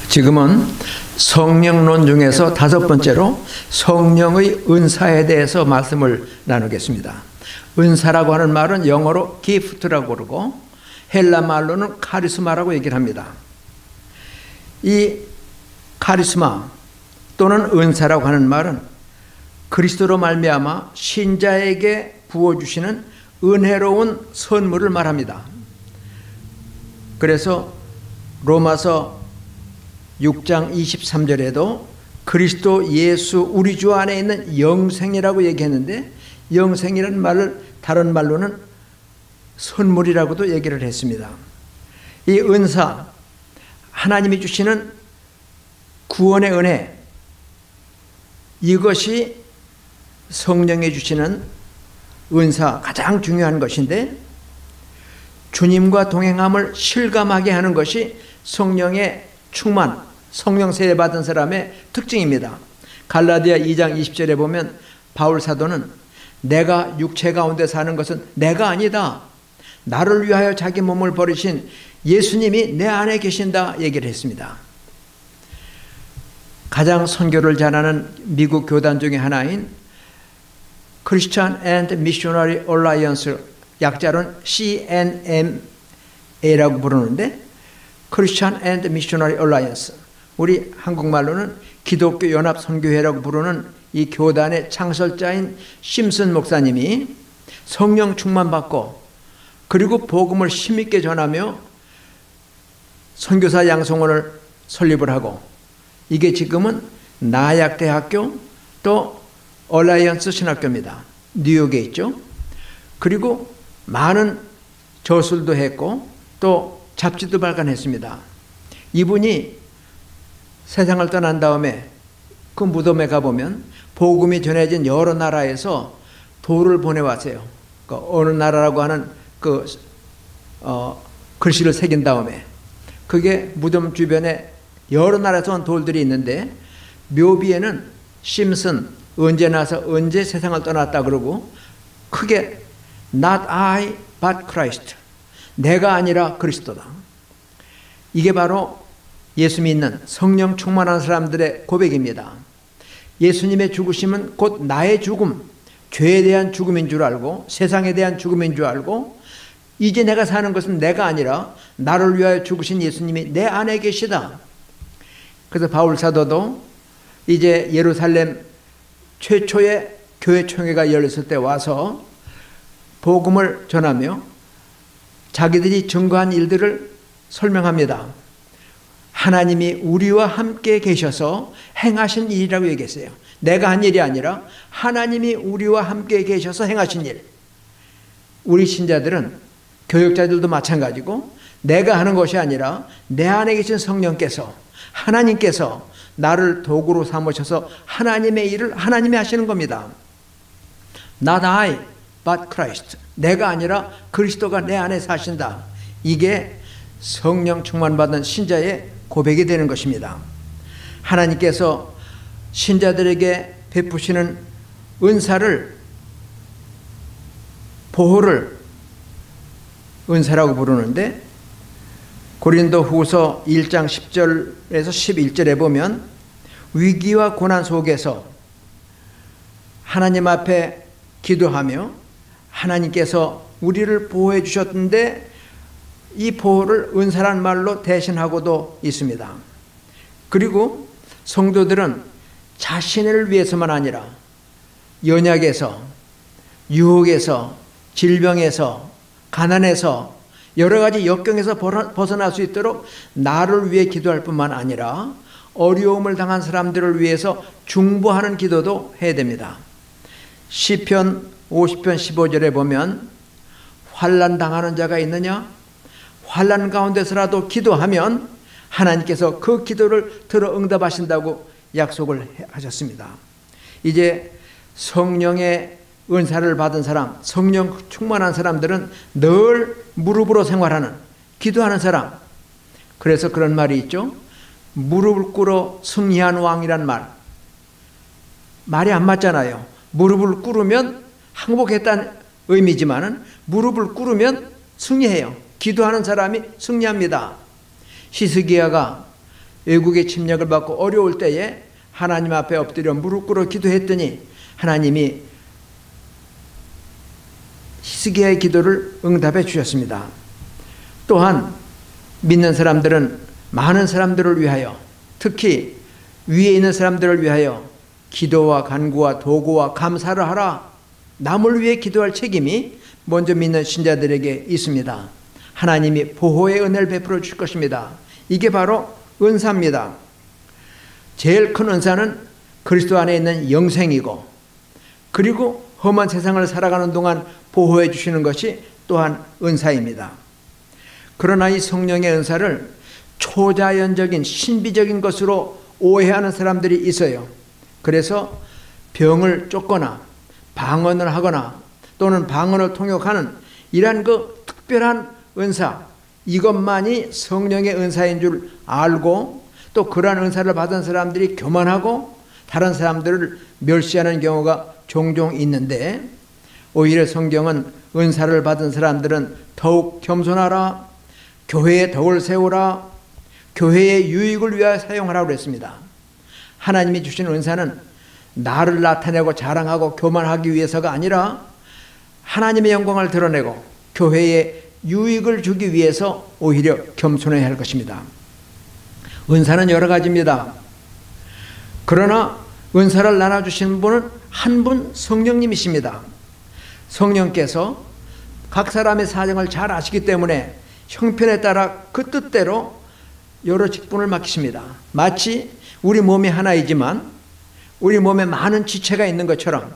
지금은 성령론 중에서 5번째로 성령의 은사에 대해서 말씀을 나누겠습니다. 은사라고 하는 말은 영어로 gift라고 그러고 헬라 말로는 카리스마라고 얘기를 합니다. 이 카리스마 또는 은사라고 하는 말은 그리스도로 말미암아 신자에게 부어주시는 은혜로운 선물을 말합니다. 그래서 로마서 6장 23절에도 그리스도 예수 우리 주 안에 있는 영생이라고 얘기했는데, 영생이라는 말을 다른 말로는 선물이라고도 얘기를 했습니다. 이 은사, 하나님이 주시는 구원의 은혜, 이것이 성령이 주시는 은사 가장 중요한 것인데, 주님과 동행함을 실감하게 하는 것이 성령의 충만, 성령 세례 받은 사람의 특징입니다. 갈라디아 2장 20절에 보면 바울 사도는 내가 육체 가운데 사는 것은 내가 아니다, 나를 위하여 자기 몸을 버리신 예수님이 내 안에 계신다 얘기를 했습니다. 가장 선교를 잘하는 미국 교단 중에 하나인 Christian and Missionary Alliance, 약자로는 CNMA라고 부르는데, Christian and Missionary Alliance, 우리 한국말로는 기독교 연합 선교회라고 부르는 이 교단의 창설자인 심슨 목사님이 성령 충만받고 그리고 복음을 힘있게 전하며 선교사 양성원을 설립을 하고, 이게 지금은 나약대학교 또 얼라이언스 신학교입니다. 뉴욕에 있죠. 그리고 많은 저술도 했고 또 잡지도 발간했습니다. 이분이 세상을 떠난 다음에 그 무덤에 가보면 복음이 전해진 여러 나라에서 돌을 보내왔어요. 어느 나라라고 하는 글씨를 새긴 다음에 그게 무덤 주변에 여러 나라에서 온 돌들이 있는데, 묘비에는 심슨 언제 나서 언제 세상을 떠났다 그러고 크게 Not I but Christ, 내가 아니라 그리스도다. 이게 바로 예수 믿는 성령 충만한 사람들의 고백입니다. 예수님의 죽으심은 곧 나의 죽음, 죄에 대한 죽음인 줄 알고 세상에 대한 죽음인 줄 알고, 이제 내가 사는 것은 내가 아니라 나를 위하여 죽으신 예수님이 내 안에 계시다. 그래서 바울 사도도 이제 예루살렘 최초의 교회 총회가 열렸을 때 와서 복음을 전하며 자기들이 증거한 일들을 설명합니다. 하나님이 우리와 함께 계셔서 행하신 일이라고 얘기했어요. 내가 한 일이 아니라 하나님이 우리와 함께 계셔서 행하신 일. 우리 신자들은, 교역자들도 마찬가지고, 내가 하는 것이 아니라 내 안에 계신 성령께서, 하나님께서 나를 도구로 삼으셔서 하나님의 일을 하나님이 하시는 겁니다. Not I but Christ, 내가 아니라 그리스도가 내 안에 사신다. 이게 성령 충만받은 신자의 고백이 되는 것입니다. 하나님께서 신자들에게 베푸시는 은사를, 보호를 은사라고 부르는데, 고린도 후서 1장 10절에서 11절에 보면 위기와 고난 속에서 하나님 앞에 기도하며 하나님께서 우리를 보호해 주셨는데, 이 보호를 은사란 말로 대신하고도 있습니다. 그리고 성도들은 자신을 위해서만 아니라 연약에서, 유혹에서, 질병에서, 가난에서, 여러 가지 역경에서 벗어날 수 있도록 나를 위해 기도할 뿐만 아니라 어려움을 당한 사람들을 위해서 중보하는 기도도 해야 됩니다. 시편 50편 15절에 보면 환난 당하는 자가 있느냐? 환난 가운데서라도 기도하면 하나님께서 그 기도를 들어 응답하신다고 약속을 하셨습니다. 이제 성령의 은사를 받은 사람, 성령 충만한 사람들은 늘 무릎으로 생활하는, 기도하는 사람. 그래서 그런 말이 있죠. 무릎을 꿇어 승리한 왕이란 말. 말이 안 맞잖아요. 무릎을 꿇으면 항복했다는 의미지만은 무릎을 꿇으면 승리해요. 기도하는 사람이 승리합니다. 히스기야가 외국의 침략을 받고 어려울 때에 하나님 앞에 엎드려 무릎 꿇어 기도했더니 하나님이 히스기야의 기도를 응답해 주셨습니다. 또한 믿는 사람들은 많은 사람들을 위하여, 특히 위에 있는 사람들을 위하여 기도와 간구와 도구와 감사를 하라. 남을 위해 기도할 책임이 먼저 믿는 신자들에게 있습니다. 하나님이 보호의 은혜를 베풀어 줄 것입니다. 이게 바로 은사입니다. 제일 큰 은사는 그리스도 안에 있는 영생이고, 그리고 험한 세상을 살아가는 동안 보호해 주시는 것이 또한 은사입니다. 그러나 이 성령의 은사를 초자연적인 신비적인 것으로 오해하는 사람들이 있어요. 그래서 병을 쫓거나 방언을 하거나 또는 방언을 통역하는 이러한 그 특별한 은사, 이것만이 성령의 은사인 줄 알고 또 그러한 은사를 받은 사람들이 교만하고 다른 사람들을 멸시하는 경우가 종종 있는데, 오히려 성경은 은사를 받은 사람들은 더욱 겸손하라, 교회에 덕을 세우라, 교회의 유익을 위하여 사용하라고 그랬습니다. 하나님이 주신 은사는 나를 나타내고 자랑하고 교만하기 위해서가 아니라 하나님의 영광을 드러내고 교회에 유익을 주기 위해서 오히려 겸손해야 할 것입니다. 은사는 여러 가지입니다. 그러나 은사를 나눠주신 분은 한 분 성령님이십니다. 성령께서 각 사람의 사정을 잘 아시기 때문에 형편에 따라 그 뜻대로 여러 직분을 맡기십니다. 마치 우리 몸이 하나이지만 우리 몸에 많은 지체가 있는 것처럼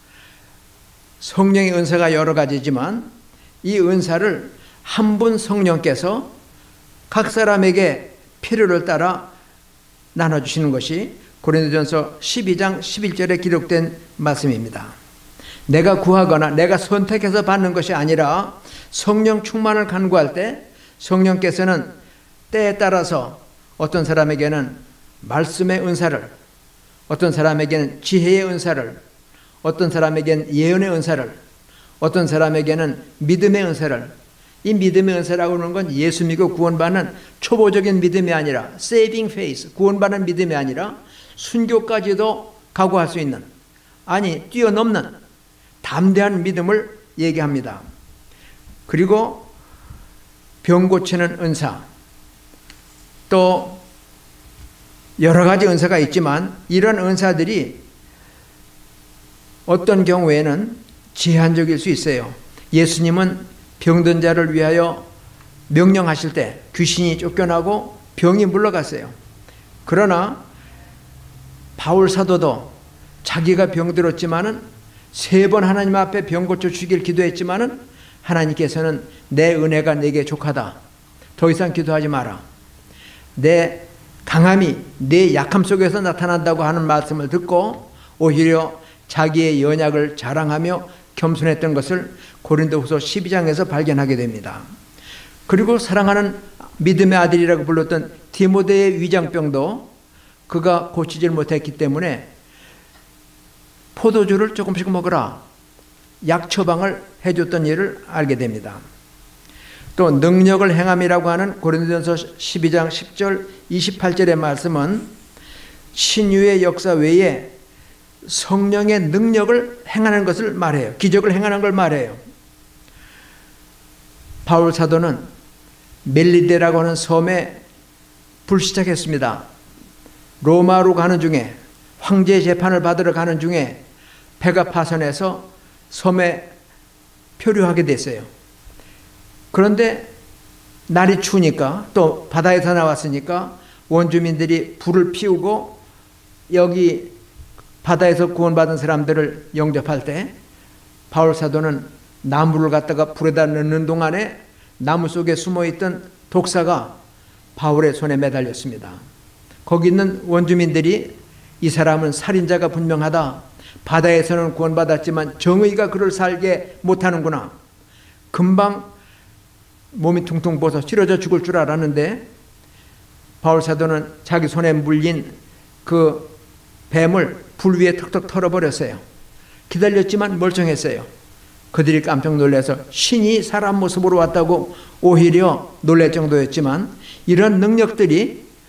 성령의 은사가 여러 가지지만 이 은사를 한 분 성령께서 각 사람에게 필요를 따라 나눠주시는 것이 고린도전서 12장 11절에 기록된 말씀입니다. 내가 구하거나 내가 선택해서 받는 것이 아니라 성령 충만을 간구할 때 성령께서는 때에 따라서 어떤 사람에게는 말씀의 은사를, 어떤 사람에게는 지혜의 은사를, 어떤 사람에게는 예언의 은사를, 어떤 사람에게는 믿음의 은사를, 이 믿음의 은사라고 하는 건 예수 믿고 구원받는 초보적인 믿음이 아니라 saving faith, 구원받는 믿음이 아니라 순교까지도 각오할 수 있는, 아니 뛰어넘는 담대한 믿음을 얘기합니다. 그리고 병 고치는 은사, 또 여러 가지 은사가 있지만 이런 은사들이 어떤 경우에는 제한적일 수 있어요. 예수님은 병든 자를 위하여 명령하실 때 귀신이 쫓겨나고 병이 물러갔어요. 그러나 바울 사도도 자기가 병들었지만은 3번 하나님 앞에 병 고쳐 주길 기도했지만은 하나님께서는 내 은혜가 내게 족하다, 더 이상 기도하지 마라, 내 강함이 내 약함 속에서 나타난다고 하는 말씀을 듣고 오히려 자기의 연약을 자랑하며 겸손했던 것을 고린도후서 12장에서 발견하게 됩니다. 그리고 사랑하는 믿음의 아들이라고 불렀던 디모데의 위장병도 그가 고치질 못했기 때문에 포도주를 조금씩 먹으라, 약 처방을 해줬던 일을 알게 됩니다. 또 능력을 행함이라고 하는 고린도전서 12장 10절 28절의 말씀은 신유의 역사 외에 성령의 능력을 행하는 것을 말해요. 기적을 행하는 걸 말해요. 바울 사도는 멜리데라고 하는 섬에 불시착했습니다. 로마로 가는 중에, 황제 재판을 받으러 가는 중에 배가 파손해서 섬에 표류하게 됐어요. 그런데 날이 추우니까, 또 바다에서 나왔으니까 원주민들이 불을 피우고 여기 바다에서 구원받은 사람들을 영접할 때 바울 사도는 나무를 갖다가 불에다 넣는 동안에 나무 속에 숨어있던 독사가 바울의 손에 매달렸습니다. 거기 있는 원주민들이 이 사람은 살인자가 분명하다, 바다에서는 구원받았지만 정의가 그를 살게 못하는구나, 금방 몸이 퉁퉁 부어서 쓰러져 죽을 줄 알았는데 바울 사도는 자기 손에 물린 그 뱀을 불 위에 턱턱 털어버렸어요. 기다렸지만 멀쩡했어요. 그들이 깜짝 놀라서 신이 사람 모습으로 왔다고 오히려 놀랄 정도였지만 이런 능력들이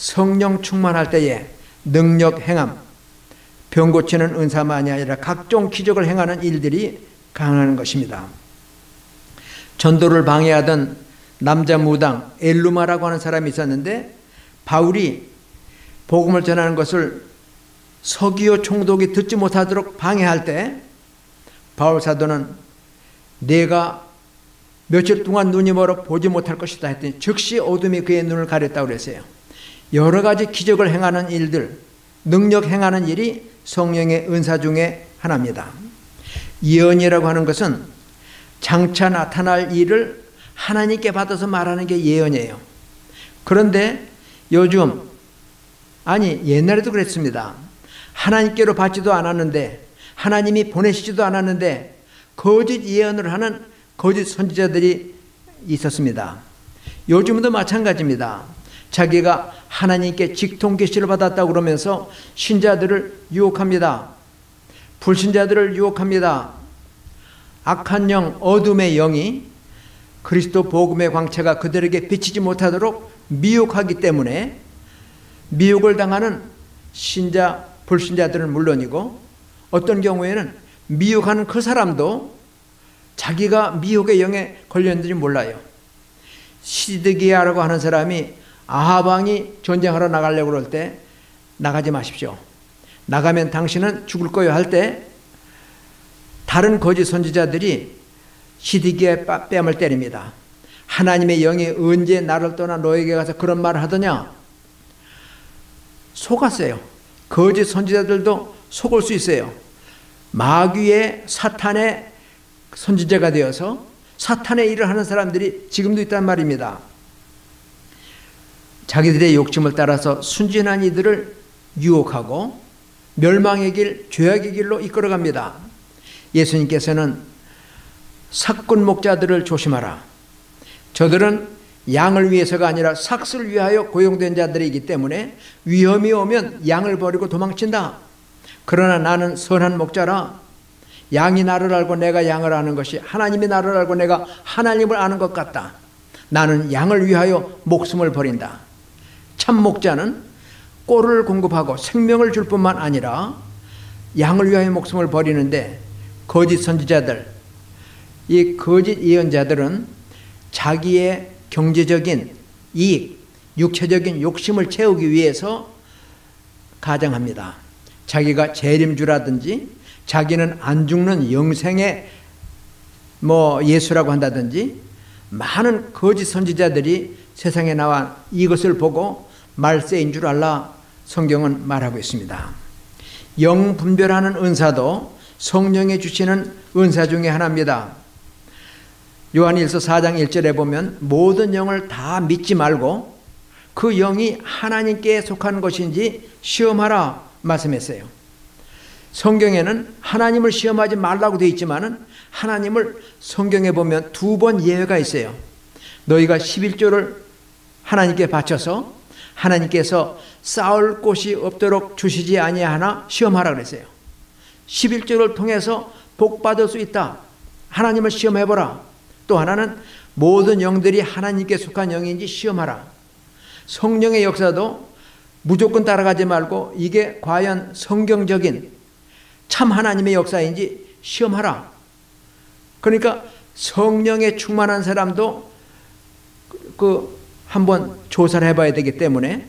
성령 충만할 때에 능력 행함, 병 고치는 은사만이 아니라 각종 기적을 행하는 일들이 가능한 것입니다. 전도를 방해하던 남자 무당 엘루마라고 하는 사람이 있었는데, 바울이 복음을 전하는 것을 서기오 총독이 듣지 못하도록 방해할 때 바울 사도는 내가 며칠 동안 눈이 멀어 보지 못할 것이다 했더니 즉시 어둠이 그의 눈을 가렸다고 그랬어요. 여러 가지 기적을 행하는 일들, 능력 행하는 일이 성령의 은사 중에 하나입니다. 예언이라고 하는 것은 장차 나타날 일을 하나님께 받아서 말하는 게 예언이에요. 그런데 요즘, 아니 옛날에도 그랬습니다. 하나님께로 받지도 않았는데, 하나님이 보내시지도 않았는데 거짓 예언을 하는 거짓 선지자들이 있었습니다. 요즘도 마찬가지입니다. 자기가 하나님께 직통 계시를 받았다고 그러면서 신자들을 유혹합니다. 불신자들을 유혹합니다. 악한 영, 어둠의 영이 그리스도 복음의 광채가 그들에게 비치지 못하도록 미혹하기 때문에 미혹을 당하는 신자, 불신자들은 물론이고, 어떤 경우에는 미혹하는 그 사람도 자기가 미혹의 영에 걸렸는지 몰라요. 시드기야라고 하는 사람이 아합 왕이 전쟁하러 나가려고 그럴 때 나가지 마십시오. 나가면 당신은 죽을 거예요 할 때 다른 거짓 선지자들이 시드기야의 뺨을 때립니다. 하나님의 영이 언제 나를 떠나 너에게 가서 그런 말을 하더냐? 속았어요. 거짓 선지자들도 속을 수 있어요. 마귀의 사탄의 선지자가 되어서 사탄의 일을 하는 사람들이 지금도 있단 말입니다. 자기들의 욕심을 따라서 순진한 이들을 유혹하고 멸망의 길, 죄악의 길로 이끌어갑니다. 예수님께서는 삭군 목자들을 조심하라. 저들은 양을 위해서가 아니라 삭슬 위하여 고용된 자들이기 때문에 위험이 오면 양을 버리고 도망친다. 그러나 나는 선한 목자라. 양이 나를 알고 내가 양을 아는 것이 하나님이 나를 알고 내가 하나님을 아는 것 같다. 나는 양을 위하여 목숨을 버린다. 참 목자는 꼴을 공급하고 생명을 줄 뿐만 아니라 양을 위하여 목숨을 버리는데, 거짓 선지자들, 이 거짓 예언자들은 자기의 경제적인 이익, 육체적인 욕심을 채우기 위해서 가장합니다. 자기가 재림주라든지 자기는 안 죽는 영생의 예수라고 한다든지, 많은 거짓 선지자들이 세상에 나와 이것을 보고 말세인 줄 알라 성경은 말하고 있습니다. 영 분별하는 은사도 성령이 주시는 은사 중에 하나입니다. 요한일서 4장 1절에 보면 모든 영을 다 믿지 말고 그 영이 하나님께 속한 것인지 시험하라 말씀했어요. 성경에는 하나님을 시험하지 말라고 되어 있지만은 하나님을 성경에 보면 2번 예외가 있어요. 너희가 11조를 하나님께 바쳐서 하나님께서 쌓을 곳이 없도록 주시지 아니하나 시험하라 그랬어요. 11조를 통해서 복 받을 수 있다. 하나님을 시험해보라. 또 하나는 모든 영들이 하나님께 속한 영인지 시험하라. 성령의 역사도 무조건 따라가지 말고 이게 과연 성경적인 참 하나님의 역사인지 시험하라. 그러니까 성령에 충만한 사람도 한번 조사를 해봐야 되기 때문에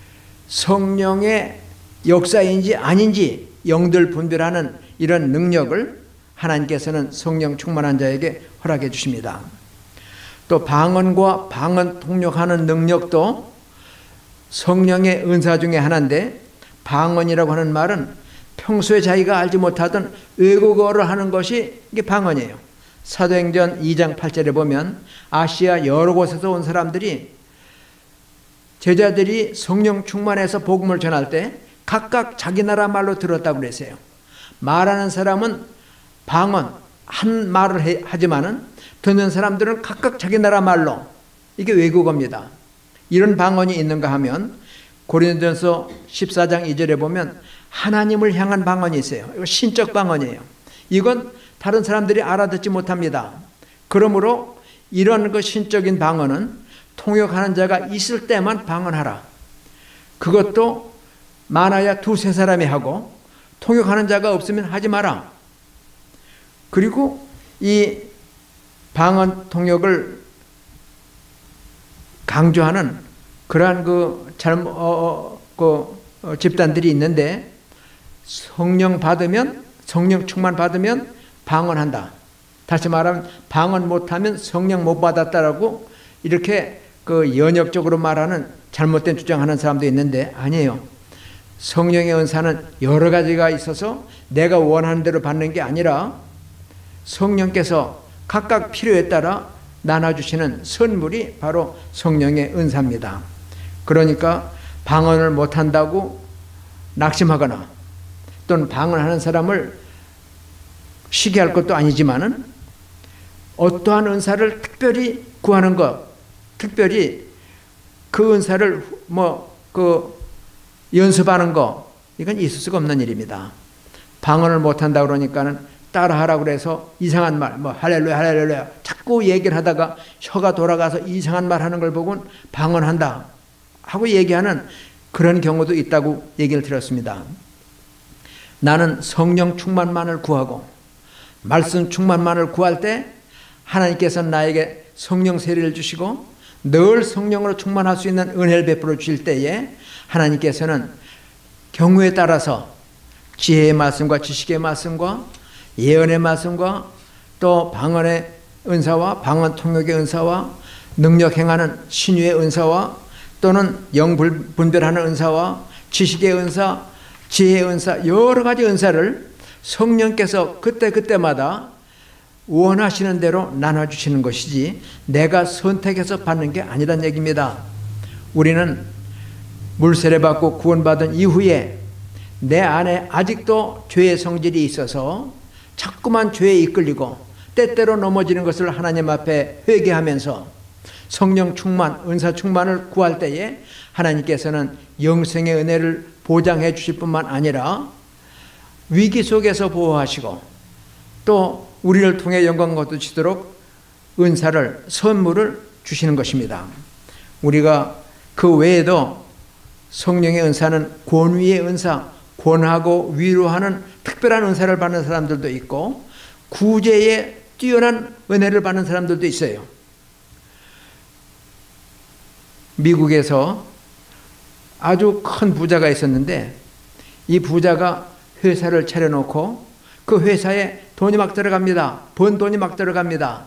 성령의 역사인지 아닌지 영들 분별하는 이런 능력을 하나님께서는 성령 충만한 자에게 허락해 주십니다. 또 방언과 방언 통역하는 능력도 성령의 은사 중에 하나인데, 방언이라고 하는 말은 평소에 자기가 알지 못하던 외국어를 하는 것이 이게 방언이에요. 사도행전 2장 8절에 보면 아시아 여러 곳에서 온 사람들이, 제자들이 성령 충만해서 복음을 전할 때 각각 자기 나라 말로 들었다고 그랬어요. 말하는 사람은 방언 한 말을 하지만은 듣는 사람들은 각각 자기 나라 말로, 이게 외국어입니다. 이런 방언이 있는가 하면 고린도전서 14장 2절에 보면 하나님을 향한 방언이 있어요. 이거 신적 방언이에요. 이건 다른 사람들이 알아듣지 못합니다. 그러므로 이런 그 신적인 방언은 통역하는 자가 있을 때만 방언하라. 그것도 많아야 두세 사람이 하고 통역하는 자가 없으면 하지 마라. 그리고 이 방언 통역을 강조하는 그러한 집단들이 있는데, 성령 충만 받으면 방언한다. 다시 말하면 방언 못하면 성령 못 받았다라고 이렇게 연역적으로 말하는 잘못된 주장하는 사람도 있는데, 아니에요. 성령의 은사는 여러 가지가 있어서 내가 원하는 대로 받는 게 아니라 성령께서 각각 필요에 따라 나눠주시는 선물이 바로 성령의 은사입니다. 그러니까 방언을 못한다고 낙심하거나 또는 방언하는 사람을 시기할 것도 아니지만은, 어떠한 은사를 특별히 구하는 것, 특별히 그 은사를 연습하는 거, 이건 있을 수가 없는 일입니다. 방언을 못한다 그러니까는 따라하라고 그래서 이상한 말, 할렐루야 할렐루야 자꾸 얘기를 하다가 혀가 돌아가서 이상한 말 하는 걸 보고는 방언한다 하고 얘기하는 그런 경우도 있다고 얘기를 들었습니다. 나는 성령 충만만을 구하고 말씀 충만만을 구할 때 하나님께서는 나에게 성령 세례를 주시고 늘 성령으로 충만할 수 있는 은혜를 베풀어 주실 때에 하나님께서는 경우에 따라서 지혜의 말씀과 지식의 말씀과 예언의 말씀과 또 방언의 은사와 방언 통역의 은사와 능력 행하는 신유의 은사와 또는 영 분별하는 은사와 지식의 은사, 지혜의 은사, 여러 가지 은사를 성령께서 그때그때마다 원하시는 대로 나눠주시는 것이지 내가 선택해서 받는 게 아니란 얘기입니다. 우리는 물세례 받고 구원받은 이후에 내 안에 아직도 죄의 성질이 있어서 자꾸만 죄에 이끌리고 때때로 넘어지는 것을 하나님 앞에 회개하면서 성령 충만, 은사 충만을 구할 때에 하나님께서는 영생의 은혜를 보장해 주실 뿐만 아니라 위기 속에서 보호하시고 또 우리를 통해 영광 거두시도록 은사를, 선물을 주시는 것입니다. 우리가 그 외에도 성령의 은사는 권위의 은사, 권하고 위로하는 특별한 은사를 받는 사람들도 있고 구제에 뛰어난 은혜를 받는 사람들도 있어요. 미국에서 아주 큰 부자가 있었는데 이 부자가 회사를 차려놓고 그 회사에 돈이 막 들어갑니다. 번 돈이 막 들어갑니다.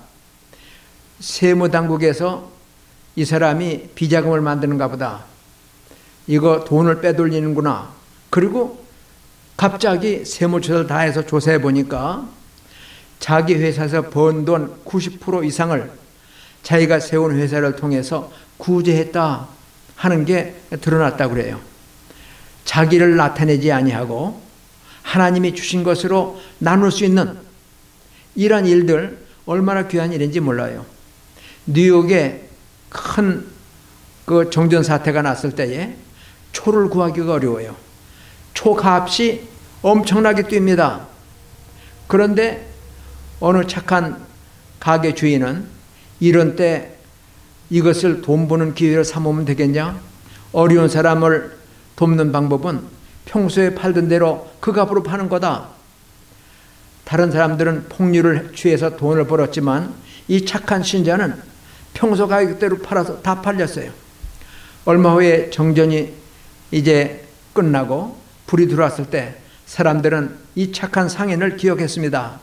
세무당국에서 이 사람이 비자금을 만드는가 보다. 이거 돈을 빼돌리는구나. 그리고 갑자기 세무조사를 다 해서 조사해 보니까 자기 회사에서 번 돈 90% 이상을 자기가 세운 회사를 통해서 구제했다 하는 게 드러났다고 그래요. 자기를 나타내지 아니하고 하나님이 주신 것으로 나눌 수 있는 이런 일들 얼마나 귀한 일인지 몰라요. 뉴욕에 큰 정전 사태가 났을 때에 초를 구하기가 어려워요. 초 값이 엄청나게 뜁니다. 그런데 어느 착한 가게 주인은 이런 때 이것을 돈 버는 기회를 삼으면 되겠냐? 어려운 사람을 돕는 방법은 평소에 팔던 대로 그 값으로 파는 거다. 다른 사람들은 폭류를 취해서 돈을 벌었지만 이 착한 신자는 평소 가격대로 팔아서 다 팔렸어요. 얼마 후에 정전이 이제 끝나고 불이 들어왔을 때 사람들은 이 착한 상인을 기억했습니다.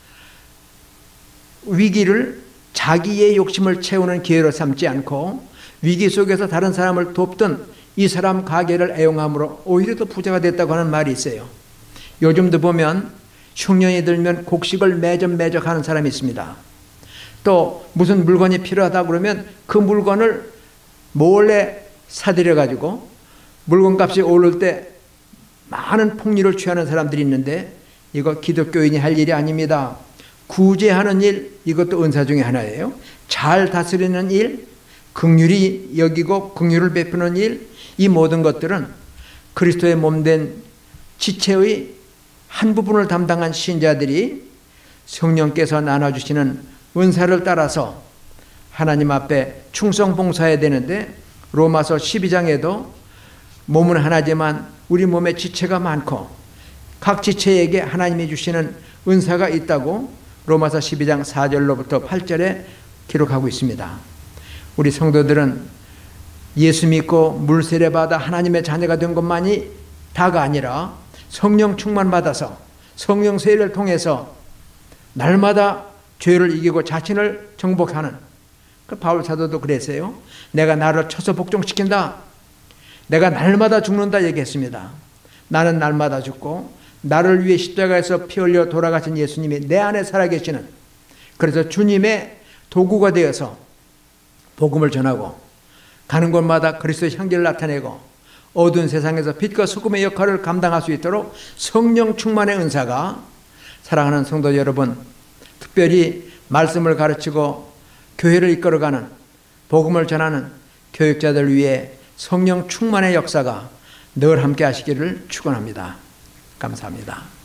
위기를 자기의 욕심을 채우는 기회로 삼지 않고 위기 속에서 다른 사람을 돕던 이 사람 가게를 애용함으로 오히려 더 부자가 됐다고 하는 말이 있어요. 요즘도 보면 흉년이 들면 곡식을 매적매적하는 사람이 있습니다. 또 무슨 물건이 필요하다 그러면 그 물건을 몰래 사들여 가지고 물건값이 오를 때 많은 폭리를 취하는 사람들이 있는데 이거 기독교인이 할 일이 아닙니다. 구제하는 일, 이것도 은사 중에 하나예요. 잘 다스리는 일, 긍휼히 여기고 긍휼을 베푸는 일, 이 모든 것들은 그리스도의 몸된 지체의 한 부분을 담당한 신자들이 성령께서 나눠주시는 은사를 따라서 하나님 앞에 충성 봉사해야 되는데 로마서 12장에도 몸은 하나지만 우리 몸에 지체가 많고 각 지체에게 하나님이 주시는 은사가 있다고 로마서 12장 4절로부터 8절에 기록하고 있습니다. 우리 성도들은 예수 믿고 물 세례 받아 하나님의 자녀가 된 것만이 다가 아니라 성령 충만 받아서 성령 세례를 통해서 날마다 죄를 이기고 자신을 정복하는, 그 바울 사도도 그랬어요. 내가 나를 쳐서 복종시킨다. 내가 날마다 죽는다 얘기했습니다. 나는 날마다 죽고 나를 위해 십자가에서 피 흘려 돌아가신 예수님이 내 안에 살아계시는, 그래서 주님의 도구가 되어서 복음을 전하고 가는 곳마다 그리스도의 향기를 나타내고 어두운 세상에서 빛과 소금의 역할을 감당할 수 있도록 성령 충만의 은사가, 사랑하는 성도 여러분, 특별히 말씀을 가르치고 교회를 이끌어가는, 복음을 전하는 교육자들 위해 성령 충만의 역사가 늘 함께 하시기를 축원합니다. 감사합니다.